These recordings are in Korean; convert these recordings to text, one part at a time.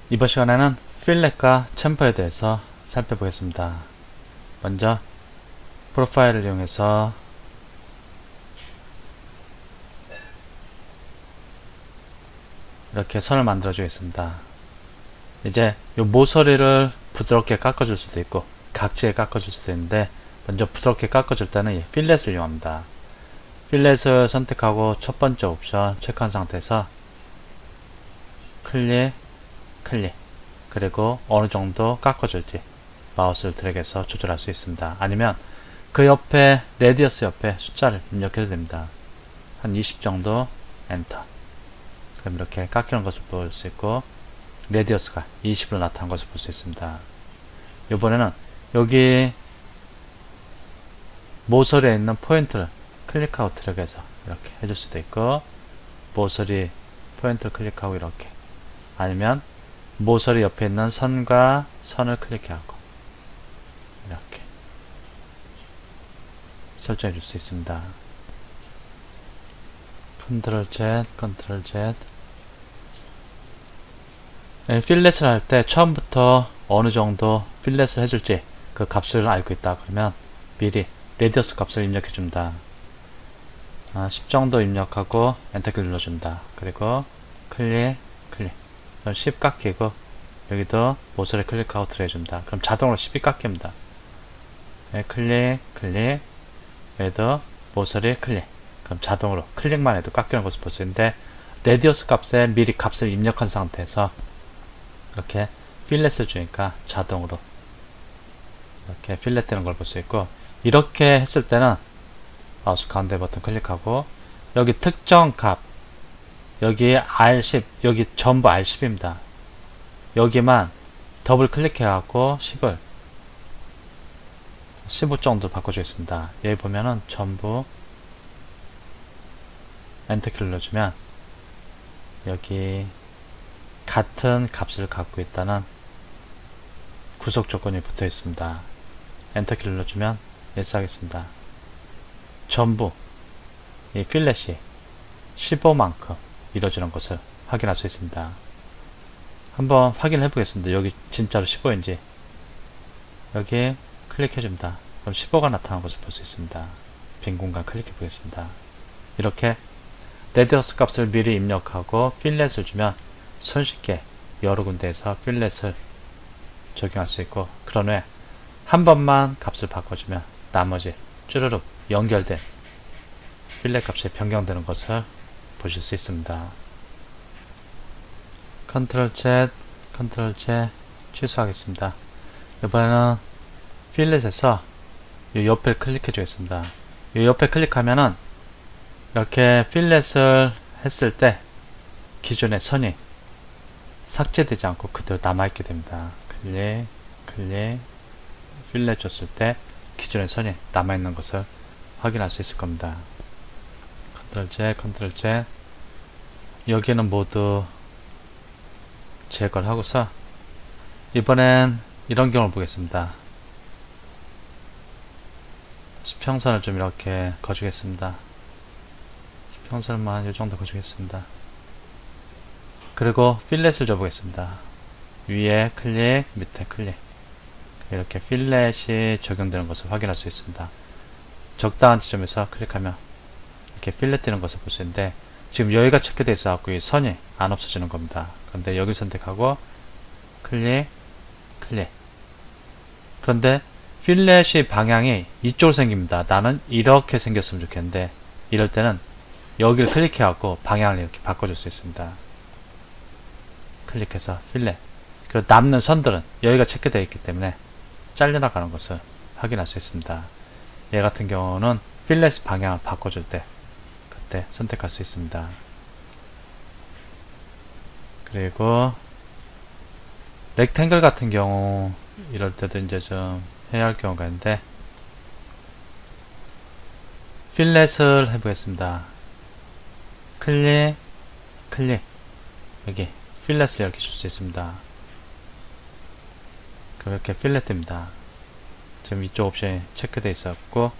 이번 시간에는 필렛과 챔퍼에 대해서 살펴보겠습니다. 먼저 프로파일을 이용해서 이렇게 선을 만들어 주겠습니다. 이제 이 모서리를 부드럽게 깎아줄 수도 있고 각지게 깎아줄 수도 있는데, 먼저 부드럽게 깎아줄 때는 이 필렛을 이용합니다. 필렛을 선택하고 첫 번째 옵션 체크한 상태에서 클릭, 그리고 어느 정도 깎아줄지 마우스를 드래그해서 조절할 수 있습니다. 아니면 그 옆에 레디어스 옆에 숫자를 입력해도 됩니다. 한 20 정도 엔터. 그럼 이렇게 깎이는 것을 볼 수 있고 레디어스가 20으로 나타난 것을 볼 수 있습니다. 이번에는 여기 모서리에 있는 포인트를 클릭하고 드래그해서 이렇게 해줄 수도 있고, 모서리 포인트를 클릭하고 이렇게, 아니면 모서리 옆에 있는 선과 선을 클릭하고 이렇게 설정해 줄 수 있습니다. 컨트롤 Z, 컨트롤 Z. 필렛을 할 때 처음부터 어느 정도 필렛을 해줄지 그 값을 알고 있다 그러면 미리 레디어스 값을 입력해 줍니다. 10 정도 입력하고 엔터키를 눌러줍니다. 그리고 클릭, 그럼 10 깎이고 여기도 모서리 클릭하고 드래그 줍니다. 그럼 자동으로 10이 깎입니다. 클릭, 여기도 모서리 클릭. 그럼 자동으로 클릭만 해도 깎이는 것을 볼 수 있는데, 레디어스 값에 미리 값을 입력한 상태에서 이렇게 필렛을 주니까 자동으로 이렇게 필렛 되는 걸 볼 수 있고, 이렇게 했을 때는 마우스 가운데 버튼 클릭하고 여기 특정 값, 여기 R10, 여기 전부 R10입니다. 여기만 더블 클릭해갖고 10을 15 정도 바꿔주겠습니다. 여기 보면은 전부 엔터키를 눌러주면 여기 같은 값을 갖고 있다는 구속 조건이 붙어 있습니다. 엔터키를 눌러주면 yes 하겠습니다. 전부 이 필렛이 15만큼 이루어지는 것을 확인할 수 있습니다. 한번 확인을 해보겠습니다. 여기 진짜로 15인지. 여기 클릭해줍니다. 그럼 15가 나타나는 것을 볼 수 있습니다. 빈 공간 클릭해 보겠습니다. 이렇게 레디어스 값을 미리 입력하고 필렛을 주면 손쉽게 여러 군데에서 필렛을 적용할 수 있고, 그런 후에 한 번만 값을 바꿔주면 나머지 쭈르륵 연결된 필렛 값이 변경되는 것을 보실 수 있습니다. 컨트롤 Z, 컨트롤 Z 취소하겠습니다. 이번에는 필렛에서 이 옆을 클릭해 주겠습니다. 이 옆에 클릭하면은 이렇게 필렛을 했을 때 기존의 선이 삭제되지 않고 그대로 남아있게 됩니다. 클릭, 필렛 줬을 때 기존의 선이 남아있는 것을 확인할 수 있을 겁니다. 컨트롤 Z, 컨트롤 Z. 여기는 모두 제거를 하고서 이번엔 이런 경우를 보겠습니다. 수평선을 좀 이렇게 거주겠습니다. 수평선만 이 정도 거주겠습니다. 그리고 필렛을 줘보겠습니다. 위에 클릭, 밑에 클릭. 이렇게 필렛이 적용되는 것을 확인할 수 있습니다. 적당한 지점에서 클릭하면 이렇게 필렛 되는 것을 볼 수 있는데, 지금 여기가 체크되어 있어갖고 이 선이 안 없어지는 겁니다. 그런데 여기를 선택하고 클릭. 그런데 필렛이 방향이 이쪽으로 생깁니다. 나는 이렇게 생겼으면 좋겠는데, 이럴 때는 여기를 클릭해갖고 방향을 이렇게 바꿔줄 수 있습니다. 클릭해서 필렛. 그리고 남는 선들은 여기가 체크되어 있기 때문에 잘려나가는 것을 확인할 수 있습니다. 얘 같은 경우는 필렛 방향을 바꿔줄 때 그때 선택할 수 있습니다. 그리고 렉탱글 같은 경우 이럴 때도 이제 좀 해야 할 경우가 있는데, 필렛을 해보겠습니다. 클릭, 여기 필렛을 이렇게 줄 수 있습니다. 그렇게 필렛 됩니다. 지금 이쪽 옵션이 체크되어 있었고,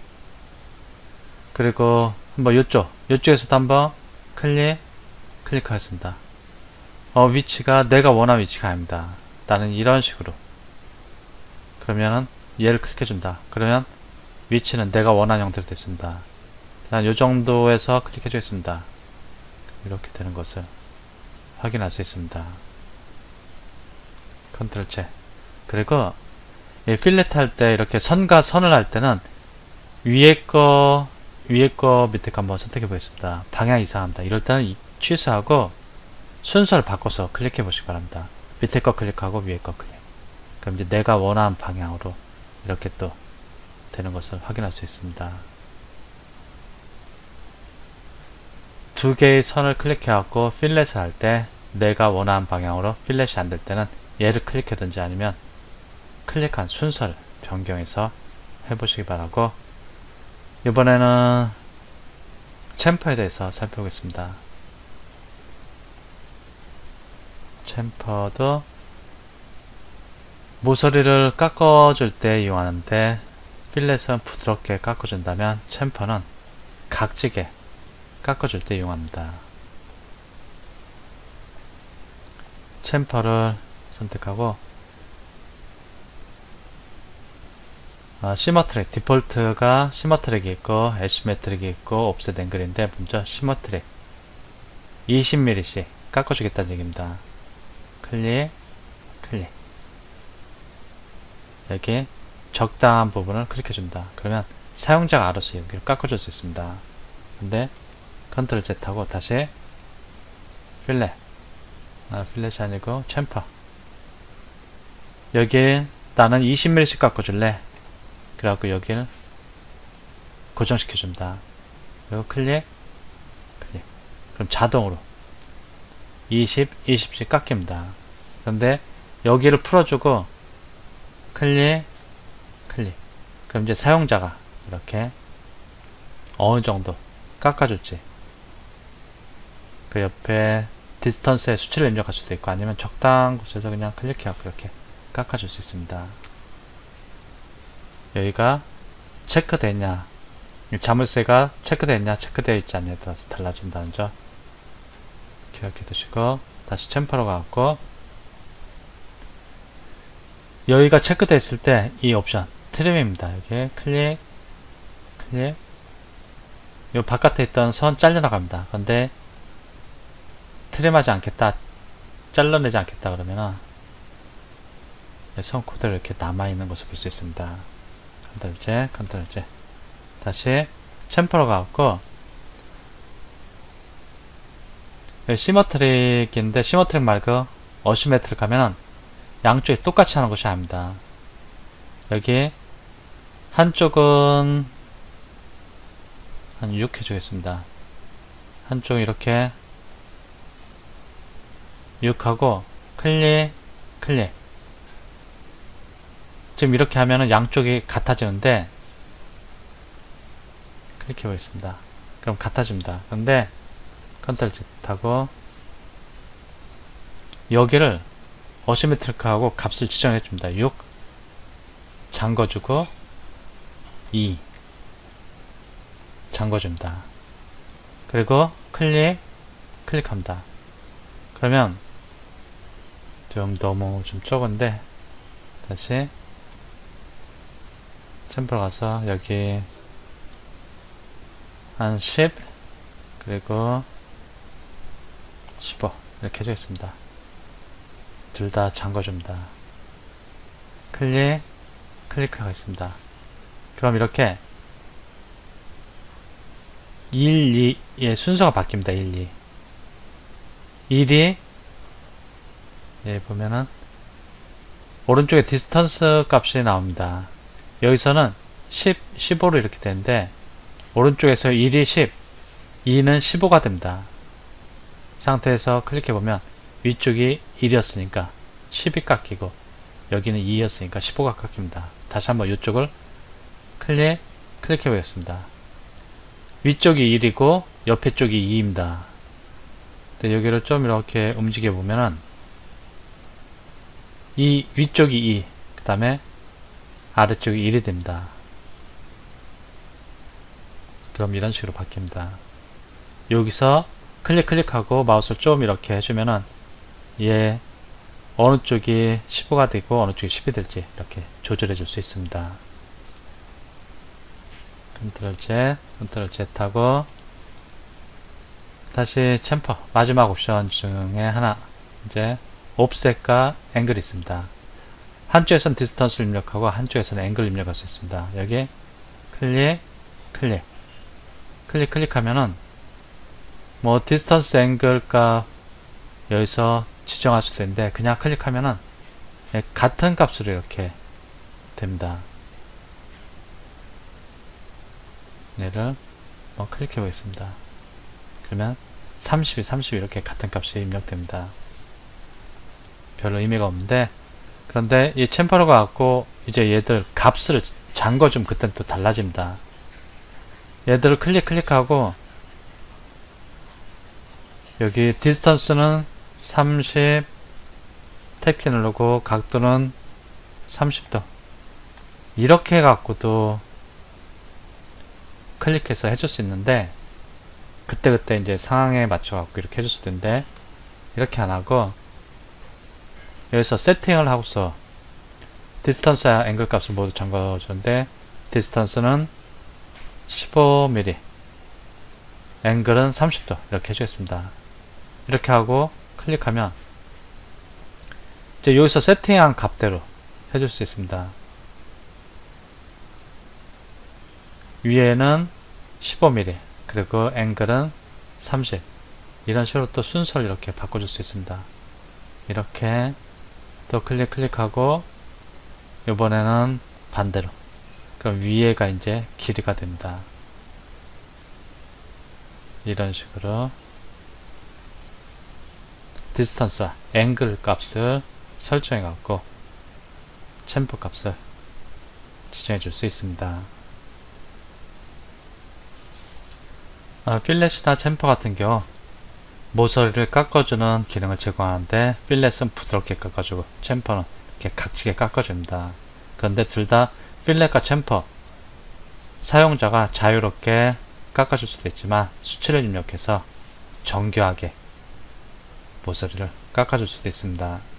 그리고 한번 이쪽에서도 한번 클릭하겠습니다. 위치가 내가 원하는 위치가 아닙니다. 나는 이런 식으로. 그러면은 얘를 클릭해준다. 그러면 위치는 내가 원하는 형태로 됐습니다. 한 요 정도에서 클릭해 주겠습니다. 이렇게 되는 것을 확인할 수 있습니다. 컨트롤 Z. 그리고 이 필렛 할 때 이렇게 선과 선을 할 때는 위에 거 밑에 거 한번 선택해 보겠습니다. 방향 이상합니다. 이럴 때는 취소하고 순서를 바꿔서 클릭해 보시기 바랍니다. 밑에 거 클릭하고 위에 거 클릭. 그럼 이제 내가 원하는 방향으로 이렇게 또 되는 것을 확인할 수 있습니다. 두 개의 선을 클릭해갖고 필렛을 할 때 내가 원하는 방향으로 필렛이 안 될 때는 얘를 클릭하든지 아니면 클릭한 순서를 변경해서 해보시기 바라고, 이번에는 챔퍼에 대해서 살펴보겠습니다. 챔퍼도 모서리를 깎아줄 때 이용하는데, 필렛은 부드럽게 깎아준다면 챔퍼는 각지게 깎아줄 때 이용합니다. 챔퍼를 선택하고 시머트릭, 디폴트가 시머트릭이 있고 애시메트릭이 있고 옵셋 앵글인데 먼저 시머트릭 20mm씩 깎아주겠다는 얘기입니다. 클릭, 클릭. 여기 적당한 부분을 클릭해준다. 그러면 사용자가 알아서 여기를 깎아줄 수 있습니다. 근데 컨트롤 Z 하고 다시 필렛, 필렛이 아니고 챔퍼. 여기에 나는 20mm씩 깎아줄래. 그래갖고 여기를 고정시켜줍니다. 그리고 클릭, 클릭. 그럼 자동으로 20, 20씩 깎입니다. 그런데 여기를 풀어주고 클릭, 클릭. 그럼 이제 사용자가 이렇게 어느 정도 깎아줄지, 그 옆에 디스턴스의 수치를 입력할 수도 있고 아니면 적당한 곳에서 그냥 클릭해갖고 이렇게 깎아줄 수 있습니다. 여기가 체크되냐, 자물쇠가 체크되냐 체크되어 있지 않냐에 따라서 달라진다는 점 기억해 두시고, 다시 챔퍼로 가고 여기가 체크되어 있을 때 이 옵션 트림입니다. 여기 클릭, 클릭. 요 바깥에 있던 선 잘려나갑니다. 근데 트림하지 않겠다, 잘라내지 않겠다 그러면은 선 그대로 이렇게 남아있는 것을 볼 수 있습니다. 컨트롤 Z, 컨트롤 Z. 다시 챔퍼로 가고 시머트릭인데 시머트릭 말고 어시메트릭 하면은 양쪽이 똑같이 하는 것이 아닙니다. 여기 한쪽은 한 6 해주겠습니다. 한쪽은 이렇게 6하고 클릭, 클릭. 지금 이렇게 하면은 양쪽이 같아지는데, 클릭해 보겠습니다. 그럼 같아집니다. 그런데 컨트롤 Z 하고 여기를 어시메트릭하고 값을 지정해 줍니다. 6 잠궈주고 2 잠궈줍니다. 그리고 클릭, 클릭합니다. 그러면 좀 너무 좀 적은데 다시 챔퍼로 가서 여기 한 10 그리고 15 이렇게 해주겠습니다. 둘 다 잠궈줍니다. 클릭, 클릭하겠습니다. 그럼 이렇게 1, 2의 순서가 바뀝니다. 1, 2 1이 예, 보면은 오른쪽에 디스턴스 값이 나옵니다. 여기서는 10, 15로 이렇게 되는데 오른쪽에서 1이 10, 2는 15가 됩니다. 상태에서 클릭해보면 위쪽이 1이었으니까 10이 깎이고 여기는 2였으니까 15가 깎입니다. 다시 한번 이쪽을 클릭, 클릭해 보겠습니다. 위쪽이 1이고 옆에 쪽이 2입니다. 근데 여기를 좀 이렇게 움직여 보면은 이 위쪽이 2, 그 다음에 아래쪽이 1이 됩니다. 그럼 이런 식으로 바뀝니다. 여기서 클릭하고 마우스를 좀 이렇게 해주면은 얘 어느 쪽이 15가 되고 어느 쪽이 10이 될지 이렇게 조절해 줄 수 있습니다. 컨트롤 Z 하고 다시 챔퍼 마지막 옵션 중에 하나 이제 옵셋과 앵글이 있습니다. 한쪽에서는 디스턴스를 입력하고 한쪽에서는 앵글을 입력할 수 있습니다. 여기 클릭하면은 뭐 디스턴스 앵글 값 여기서 지정할 수도 있는데 그냥 클릭하면은 같은 값으로 이렇게 됩니다. 얘를 클릭해 보겠습니다. 그러면 30 이렇게 같은 값이 입력됩니다. 별로 의미가 없는데, 그런데 이 챔퍼로가 갖고 이제 얘들 값을 잠궈주면 그땐 또 달라집니다. 얘들을 클릭하고 여기 디스턴스는 30 탭키 누르고 각도는 30도 이렇게 해갖고도 클릭해서 해줄 수 있는데, 그때 이제 상황에 맞춰갖고 이렇게 해줄 수 있는데, 이렇게 안 하고 여기서 세팅을 하고서 디스턴스와 앵글 값을 모두 잠궈주는데, 디스턴스는 15mm, 앵글은 30도 이렇게 해주겠습니다. 이렇게 하고 클릭하면 이제 여기서 세팅한 값대로 해줄 수 있습니다. 위에는 15mm 그리고 앵글은 30 이런 식으로 또 순서를 이렇게 바꿔줄 수 있습니다. 이렇게 또 클릭하고 이번에는 반대로, 그럼 위에가 이제 길이가 됩니다. 이런 식으로 디스턴스와 앵글 값을 설정해 갖고 챔퍼 값을 지정해 줄 수 있습니다. 필렛이나 챔퍼 같은 경우 모서리를 깎아주는 기능을 제공하는데, 필렛은 부드럽게 깎아주고 챔퍼는 이렇게 각지게 깎아줍니다. 그런데 둘 다 필렛과 챔퍼 사용자가 자유롭게 깎아줄 수도 있지만 수치를 입력해서 정교하게 모서리를 깎아줄 수도 있습니다.